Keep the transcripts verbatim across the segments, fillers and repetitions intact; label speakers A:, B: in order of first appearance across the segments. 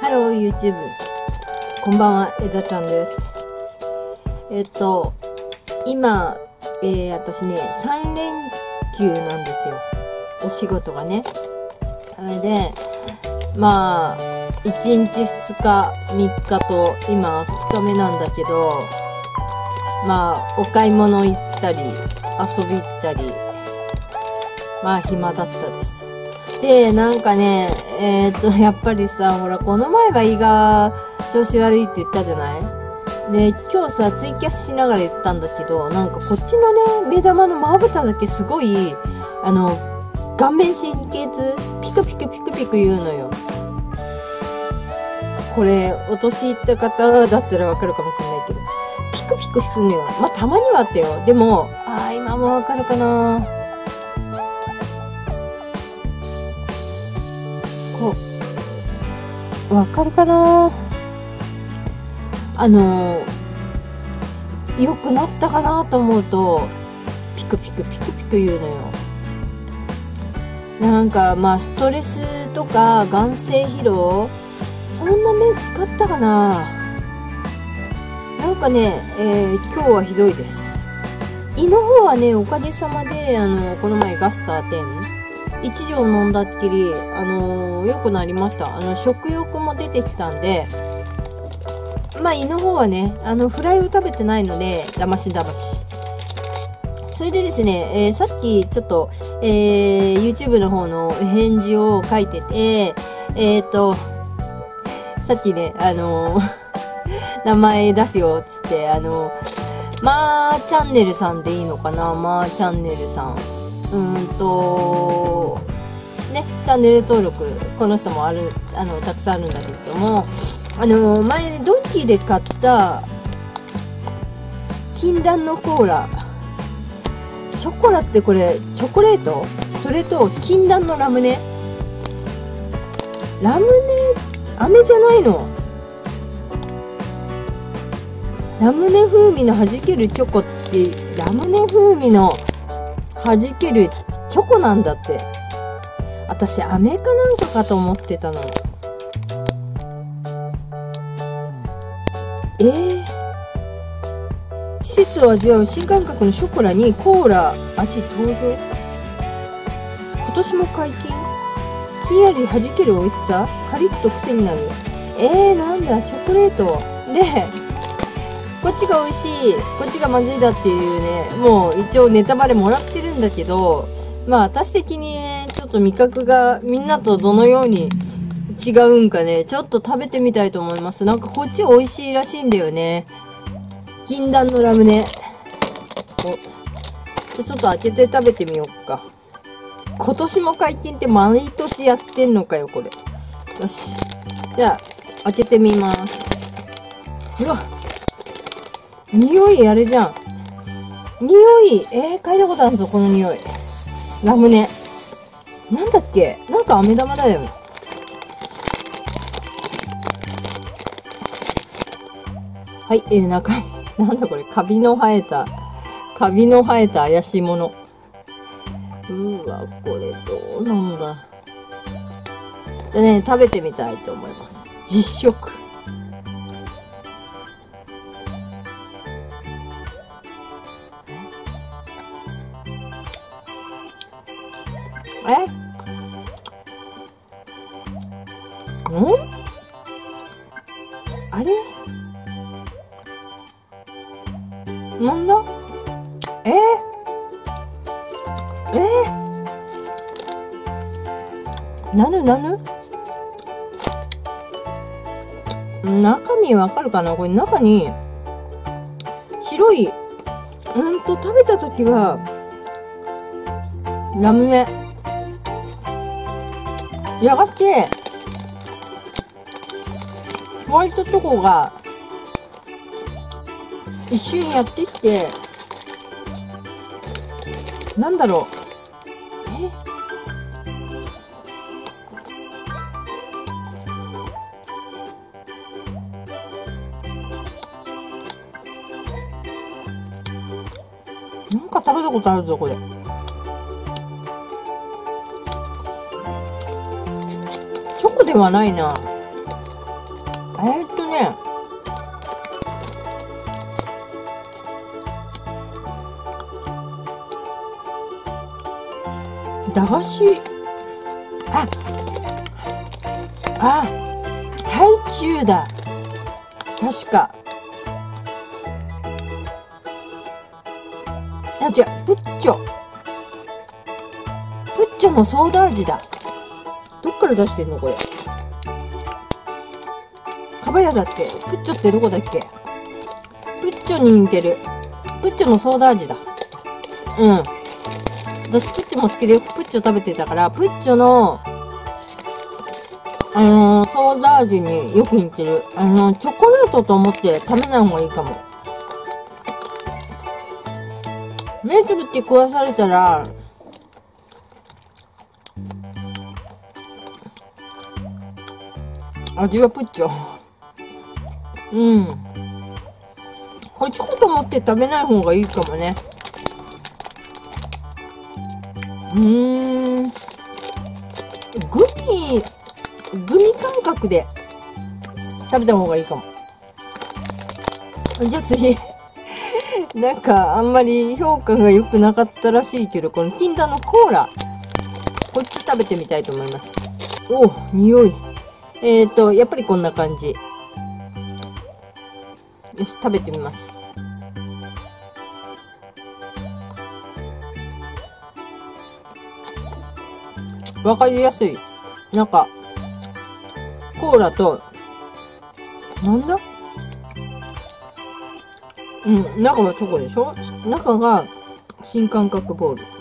A: ハロー YouTube。こんばんは、えだちゃんです。えっと、今、えー、私ね、さん連休なんですよ。お仕事がね。それで、まあ、いちにちふつかみっかと、今ふつかめなんだけど、まあ、お買い物行ったり、遊び行ったり、まあ、暇だったです。で、なんかね、えー、っと、やっぱりさ、ほら、この前は胃が調子悪いって言ったじゃないで、今日さ、ツイキャスしながら言ったんだけど、なんかこっちのね、目玉のまぶただけすごい、あの、顔面神経痛、ピクピクピクピク言うのよ。これ、お年いった方だったらわかるかもしれないけど、ピクピクするのよ。まあ、たまにはあったよ。でも、あー、今もわかるかなこう、わかるかなあのー、良くなったかなと思うと、ピクピクピクピク言うのよ。なんか、まあ、ストレスとか、眼性疲労、そんな目使ったかななんかね、えー、今日はひどいです。胃の方はね、おかげさまで、あの、この前ガスターテン、一錠飲んだっきり、あのー、良くなりました。あの、食欲も出てきたんで、まあ、胃の方はね、あの、フライを食べてないので、だましだまし。それでですね、えー、さっきちょっと、えー、YouTube の方の返事を書いてて、えっと、さっきね、あのー、名前出すよ、つって、あのー、まーチャンネルさんでいいのかなまーチャンネルさん。うーんと、ね、チャンネル登録、この人もある、あの、たくさんあるんだけれども、あの、前、ドンキーで買った、禁断のコーラ。ショコラってこれ、チョコレート？それと、禁断のラムネ。ラムネ、飴じゃないの。ラムネ風味の弾けるチョコって、ラムネ風味の弾けるチョコなんだって。私、飴かなんかかと思ってたの。えー、季節を味わう新感覚のショコラにコーラ味登場。今年も解禁。ひんやり弾ける美味しさ、カリッと癖になる。えー、なんだ、チョコレート。で、こっちが美味しい、こっちがまずいだっていうね、もう一応ネタバレもらってるんだけど、まあ私的にね、ちょっと味覚がみんなとどのように違うんかね、ちょっと食べてみたいと思います。なんかこっち美味しいらしいんだよね。禁断のラムネ。お、ちょっと開けて食べてみようか。今年も解禁って毎年やってんのかよ、これ。よし。じゃあ、開けてみます。うわ、匂いあれじゃん。匂い、えー、嗅いだことあるぞ、この匂い。ラムネ。なんだっけ？なんか飴玉だよ。はい、えー、中身。なんだこれ、カビの生えた、カビの生えた怪しいもの。うーわ、これどうなんだ。じゃあね、食べてみたいと思います。実食。え？ん？あれ？なんだ？えー、えー、なぬなぬ？中身わかるかな？これ中に白い、うんと食べた時はラムネ。やがてホワイトチョコが一瞬やってきて、なんだろう、えなんか食べたことあるぞこれ。チョコではないな。 えーっとね、駄菓子、あ、あ、ハイチュウだ。確か。あ、違う、プッチョ。プッチョのソーダ味だ。どっから出してんのこれ。かばやだっけ？プッチョってどこだっけ？プッチョに似てる。プッチョのソーダ味だ。うん。私、プッチョも好きでよくプッチョ食べてたから、プッチョの、あのー、ソーダ味によく似てる。あのー、チョコレートと思って食べない方がいいかも。目つぶって食わされたら、味はプッチョ。うん。これチョコと思って食べない方がいいかもね。うーん。グミ、グミ感覚で食べた方がいいかも。じゃあ次。なんかあんまり評価が良くなかったらしいけど、この禁断のコーラ。こっち食べてみたいと思います。おお、匂い。えーと、やっぱりこんな感じ。よし、食べてみます。わかりやすい。なんか、コーラと、なんだ？うん、中はチョコでしょ？中が新感覚ボール。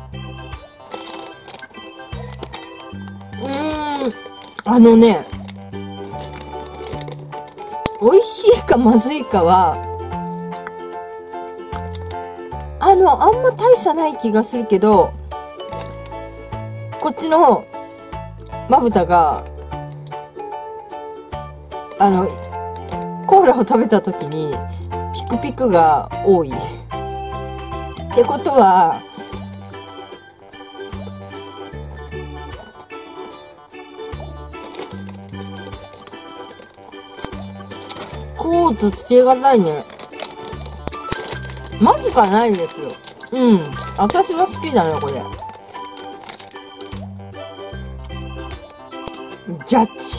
A: うーん、あのね、美味しいかまずいかは、あの、あんま大差ない気がするけど、こっちのまぶたが、あの、コーラを食べたときに、ピクピクが多い。ってことは、コートつけがたいね。まずかないですよ。うん。私は好きだね、これ。ジャッジ。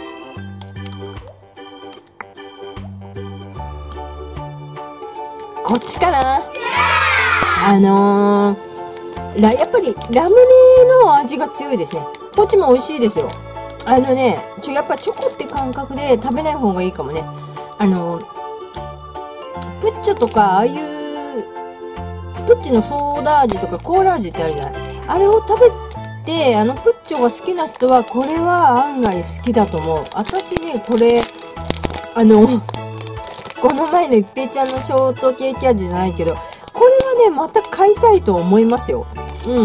A: こっちかな。あのー、ら、やっぱりラムネの味が強いですね。こっちも美味しいですよ。あのね、ちょ、やっぱチョコって感覚で食べない方がいいかもね。あのー、プッチョとか、ああいう、プッチのソーダ味とかコーラ味ってあるじゃない。あれを食べて、あの、プッチョが好きな人は、これは案外好きだと思う。私ね、これ、あの、この前の一平ちゃんのショートケーキ味じゃないけど、これはね、また買いたいと思いますよ。うん。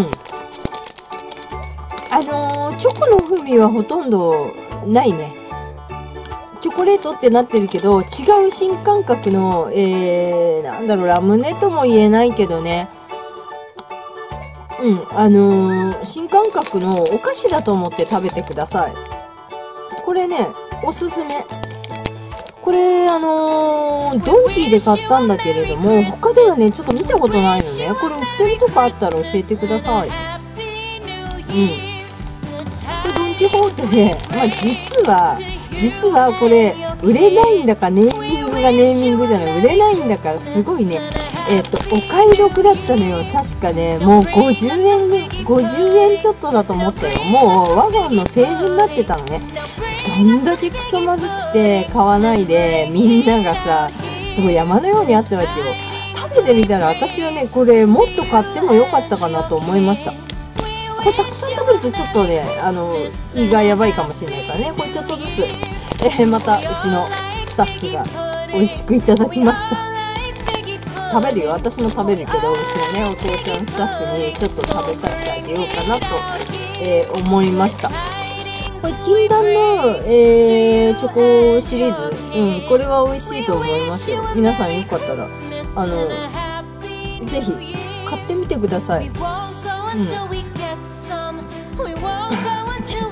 A: あのー、チョコの風味はほとんどないね。チョコレートってなってるけど、違う新感覚の、えー、なんだろう、ラムネとも言えないけどね。うん、あのー、新感覚のお菓子だと思って食べてください。これね、おすすめ。これ、あのー、ドンキーで買ったんだけれども、他ではね、ちょっと見たことないのね。これ売ってるとかあったら教えてください。うん。これドンキホーテで、まあ実は、実はこれ、売れないんだか、ネーミングがネーミングじゃない、売れないんだから、すごいね、えっと、お買い得だったのよ。確かね、もうごじゅうえん、ごじゅうえんちょっとだと思ったよ。もう、ワゴンの製品になってたのね。どんだけクソまずくて買わないで、みんながさ、すごい山のようにあったわけよ。食べてみたら、私はね、これ、もっと買ってもよかったかなと思いました。これたくさん食べるとちょっとね、あの、胃がやばいかもしれないからね、これちょっとずつ、えー、またうちのスタッフが美味しくいただきました。食べるよ、私も食べるけど、うちのね、お父ちゃんスタッフにちょっと食べさせてあげようかなと、えー、思いました。これ、禁断の、えー、チョコシリーズ、うん、これは美味しいと思いますよ。皆さんよかったら、あの、ぜひ、買ってみてください。うん。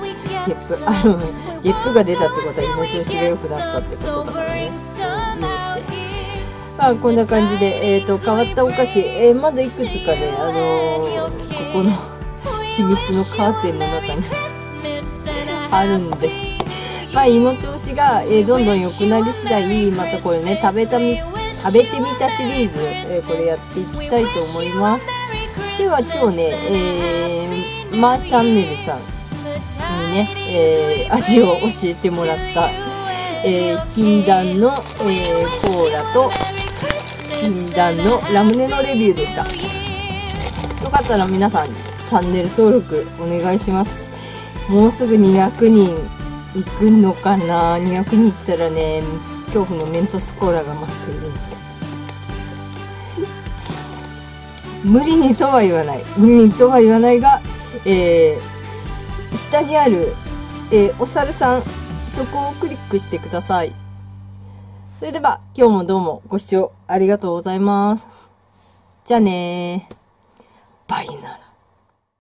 A: ゲップ。あの、ゲップが出たってことは胃の調子が良くなったってことだからね。許して。まあ、こんな感じで、えっと、変わったお菓子、えー、まだいくつかね、あのー、ここの秘密のカーテンの中にあるんで、まあ、胃の調子が、えー、どんどん良くなり次第、またこれね、食べたみ、食べてみたシリーズ、えー、これやっていきたいと思います。では今日ね、えー、まーチャンネルさんにね、えー、味を教えてもらった、えー、禁断の、えー、コーラと禁断のラムネのレビューでした。よかったら皆さんチャンネル登録お願いします。もうすぐにひゃくにん行くのかな。にひゃくにん行ったらね、恐怖のメントスコーラが待っている。無理にとは言わない。無理にとは言わないが、えー、下にある、えー、お猿さん、そこをクリックしてください。それでは、今日もどうもご視聴ありがとうございます。じゃあねー。バイなら。